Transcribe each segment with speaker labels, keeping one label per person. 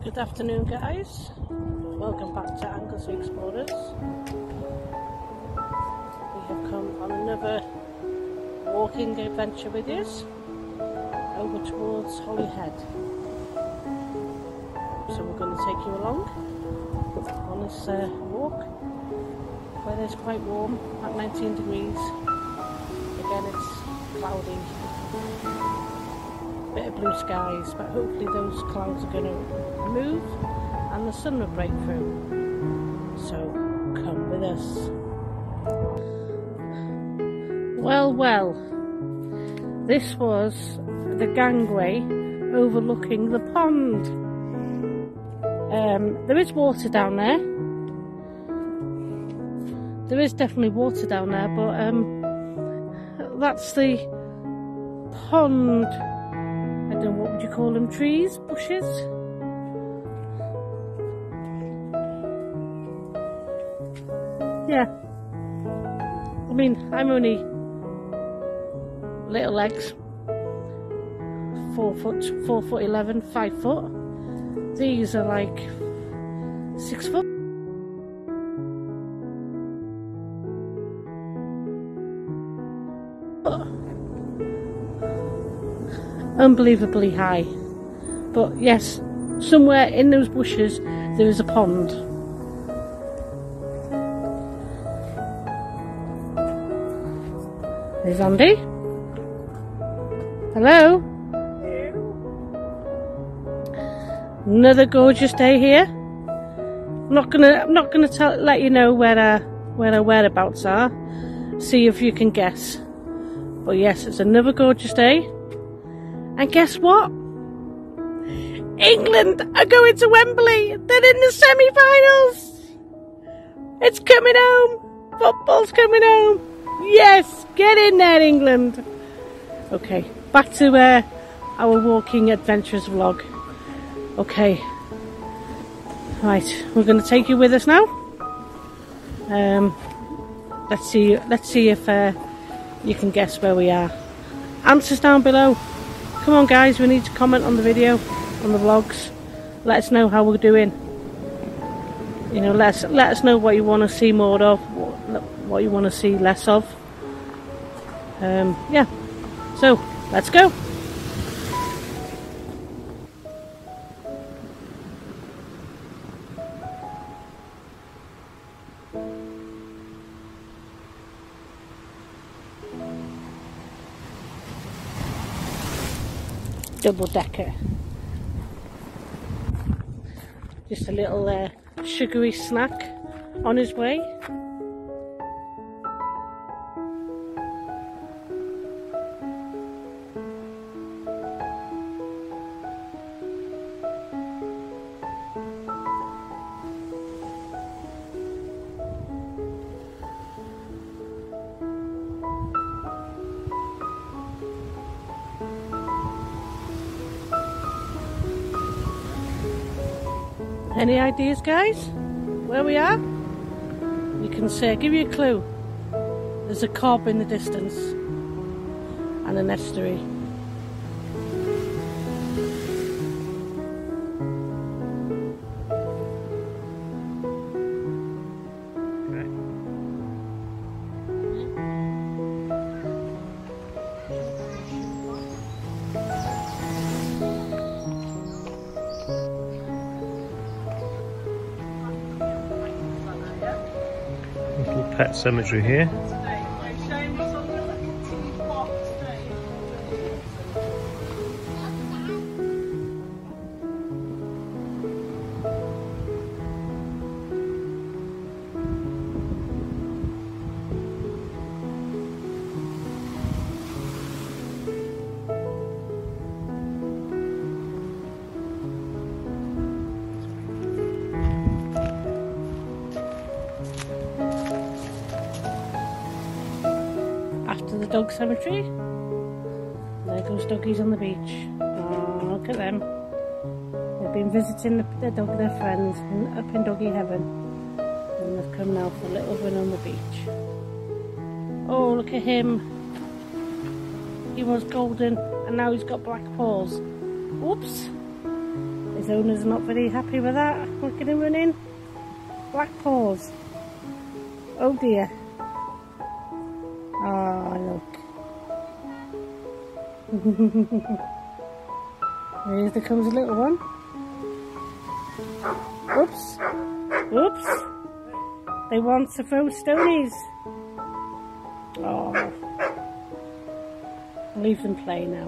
Speaker 1: Good afternoon, guys. Welcome back to Anglesey Explorers. We have come on another walking adventure with us over towards Holyhead. So we're going to take you along on this walk. Weather is quite warm at 19 degrees. Again, it's cloudy. Bit of blue skies, but hopefully those clouds are going to move and the sun will break through. So come with us. Well, this was the gangway overlooking the pond. There is water down there. There is definitely water down there, but that's the pond. I don't know, what would you call them? Trees? Bushes? Yeah. I mean, I'm only little legs. 4 foot 11, 5 foot. These are like 6 foot. Unbelievably high. But yes, somewhere in those bushes there is a pond. There's Andy. Hello. Another gorgeous day here. I'm not gonna let you know where our whereabouts are. See if you can guess. But yes, it's another gorgeous day. And guess what? England are going to Wembley. They're in the semi-finals. It's coming home. Football's coming home. Yes, get in there, England. Okay, back to our walking adventures vlog. Okay, right, we're going to take you with us now. Let's see if you can guess where we are. Answers down below. Come on, guys, we need to comment on the video, on the vlogs. Let us know how we're doing. You know, let us know what you want to see more of, what you want to see less of. Yeah, so let's go. Double decker. Just a little sugary snack on his way. Any ideas, guys? Where we are? You can say, give you a clue. There's a cob in the distance and an estuary.
Speaker 2: Pet cemetery here.
Speaker 1: After the dog cemetery, there goes doggies on the beach. Oh, look at them. They've been visiting their friends up in doggy heaven, and they've come now for a little run on the beach. Oh, look at him. He was golden and now he's got black paws. Whoops. His owner's not very happy with that. Look at him running. Black paws. Oh dear. Oh, look. There comes a little one. Oops. Oops. They want to throw stonies. Oh. I'll leave them play now.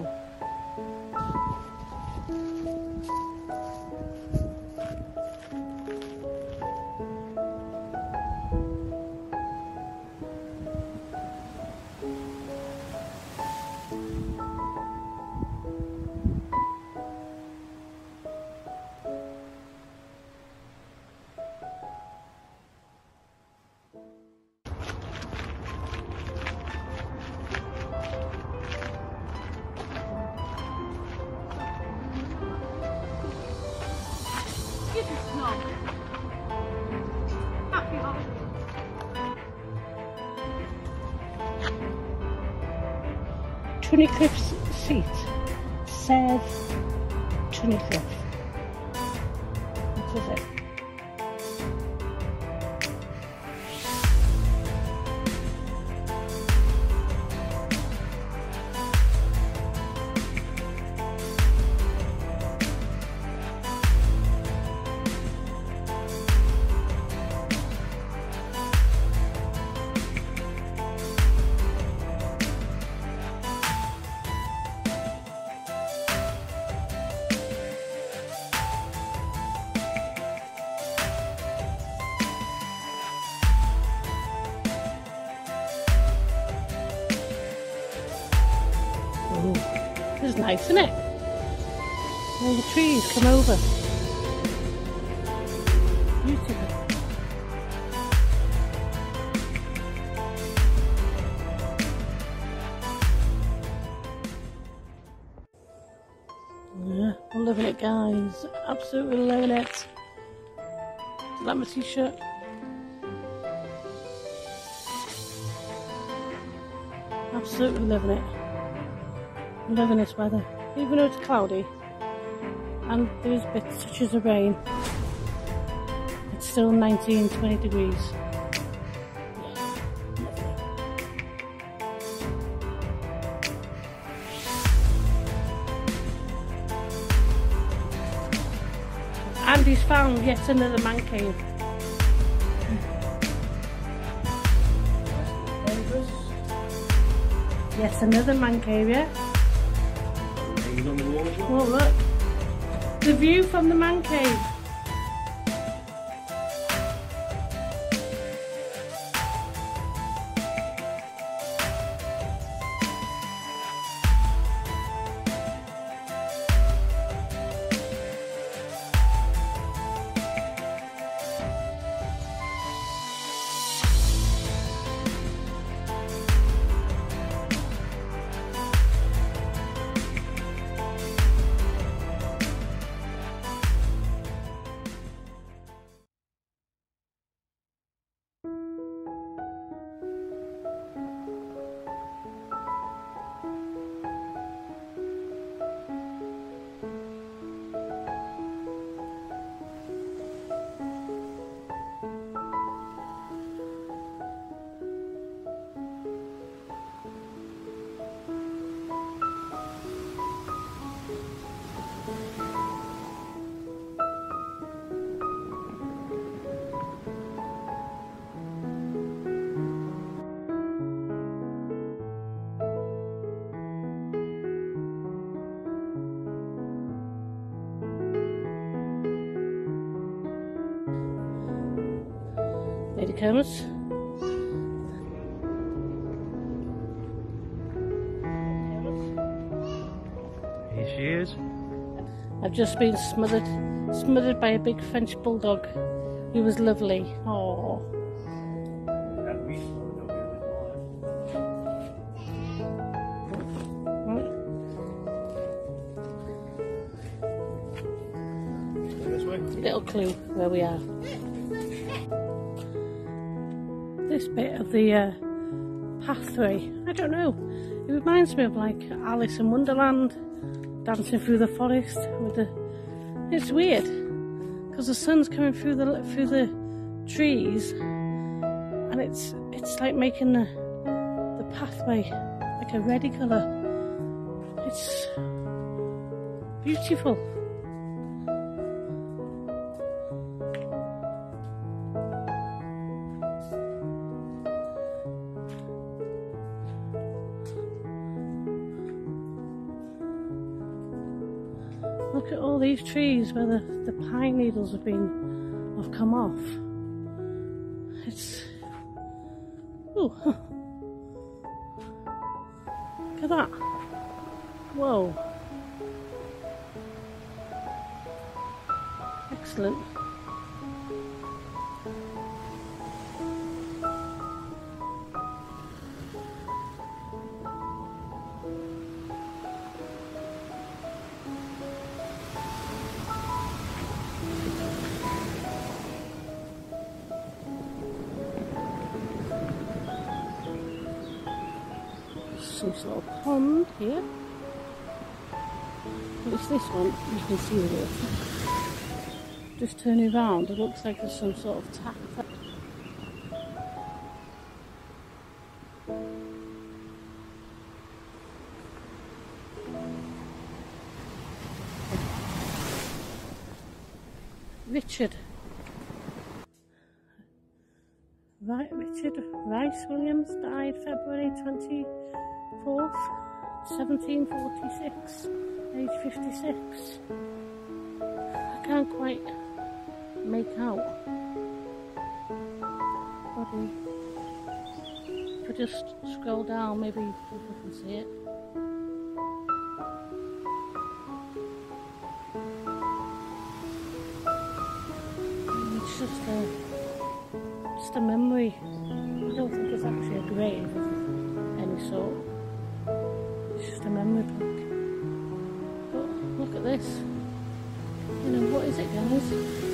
Speaker 1: Tunnicliff's seat says Tunnicliff. What is it? This is nice, isn't it? All the trees come over. Beautiful. Yeah, I'm loving it, guys. Absolutely loving it. Is that my t-shirt? Absolutely loving it. I'm loving this weather, even though it's cloudy and there's bits touches of rain. It's still 19-20 degrees. Andy's found yet another man cave. Yes, another man cave, yeah. Oh look, the view from the man cave. There he comes.
Speaker 2: Here she is.
Speaker 1: I've just been smothered by a big French bulldog. He was lovely. Oh. Little clue where we are. This bit of the pathway, I don't know, it reminds me of like Alice in Wonderland, dancing through the forest with the It's weird because the sun's coming through the trees, and it's like making the pathway like a reddy colour. It's beautiful. Look at all these trees where the pine needles have come off. It's, ooh, huh. Look at that. Whoa. Excellent. Some sort of pond here. At least this one, you can see the water. Just turning around, it looks like there's some sort of tap. Richard Rice Williams died February 24th, 1746, age 56. I can't quite make out. Body. If I just scroll down, maybe people can see it. It's just a memory. I don't think it's actually a grave of any sort. It's just a memory book. But look at this. You know, what is it, guys?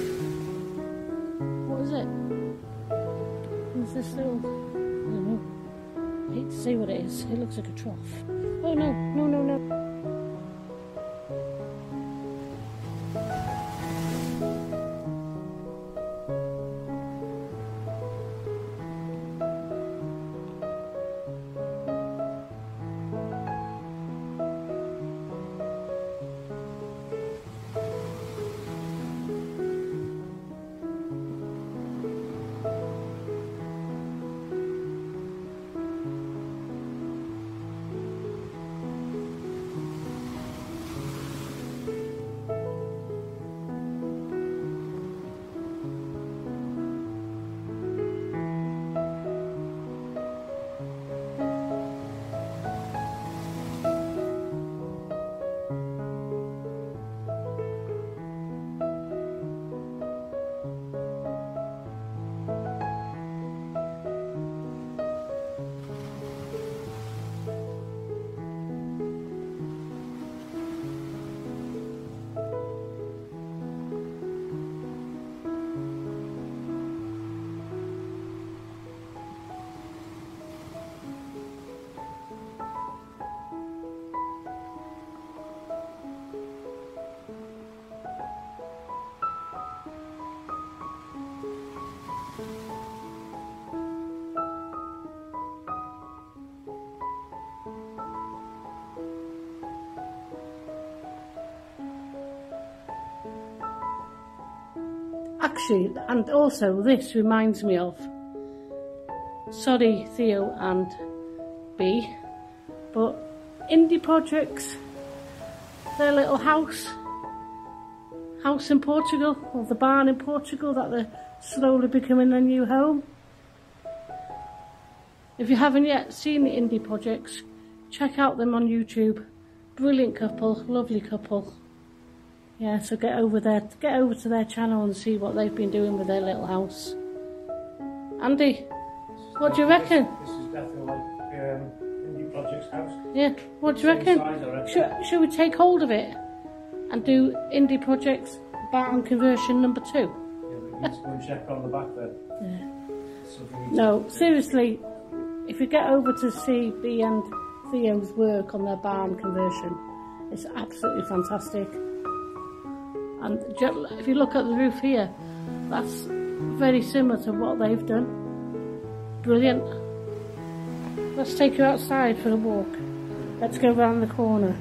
Speaker 1: What is it? There's this little, I don't know. I hate to say what it is. It looks like a trough. Oh no, no, no, no. Actually, and also this reminds me of, sorry Theo and B, but indie projects, their little house in Portugal, or the barn in Portugal that they're slowly becoming their new home. If you haven't yet seen the indie projects, check out them on YouTube. Brilliant couple, lovely couple. Yeah, so get over to their channel and see what they've been doing with their little house. Andy, what do you reckon?
Speaker 2: This is definitely like indie project's house.
Speaker 1: Yeah, what do you reckon? Should we take hold of it and do indie projects barn conversion number 2?
Speaker 2: Yeah, but you need to go and check on the back there.
Speaker 1: Yeah. No, seriously, if you get over to see B and Theo's work on their barn conversion, it's absolutely fantastic. And if you look at the roof here, that's very similar to what they've done. Brilliant. Let's take you outside for a walk. Let's go round the corner.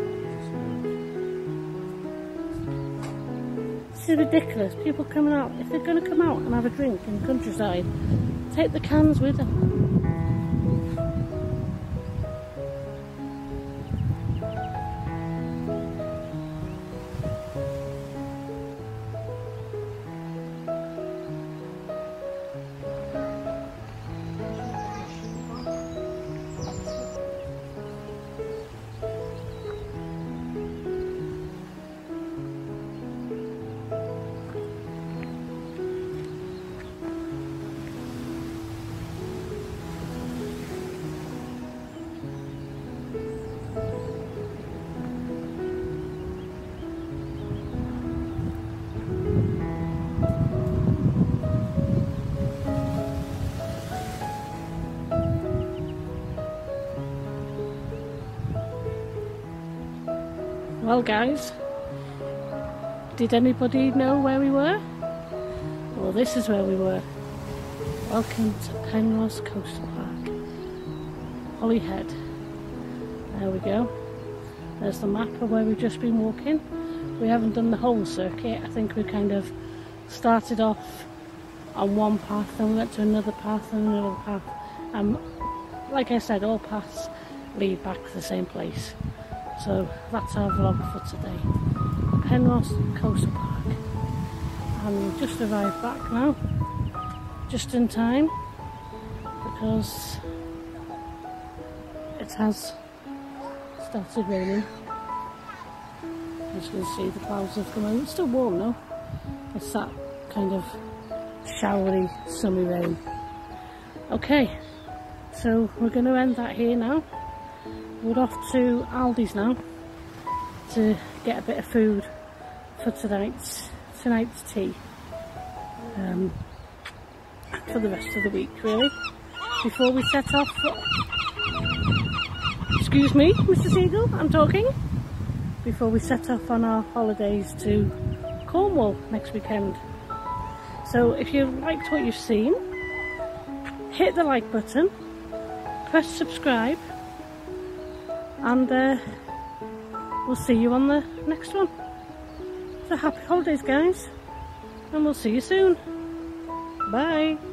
Speaker 1: This is ridiculous. People coming out, if they're going to come out and have a drink in the countryside, take the cans with them. Well guys, did anybody know where we were? Well, this is where we were. Welcome to Penrose Coastal Park, Holyhead. There we go. There's the map of where we've just been walking. We haven't done the whole circuit. I think we kind of started off on one path, then we went to another path and another path. Like I said, all paths lead back to the same place. So that's our vlog for today. Penrose Coastal Park. And we've just arrived back now, just in time, because it has started raining. As you can see, the clouds have come in. It's still warm though. It's that kind of showery, summery rain. Okay, so we're going to end that here now. We're off to Aldi's now to get a bit of food for tonight's tea, for the rest of the week really, before we set off. Excuse me, Mr. Seagull, I'm talking. Before we set off on our holidays to Cornwall next weekend. So if you liked what you've seen, hit the like button, press subscribe, and we'll see you on the next one. So happy holidays guys, and we'll see you soon. Bye.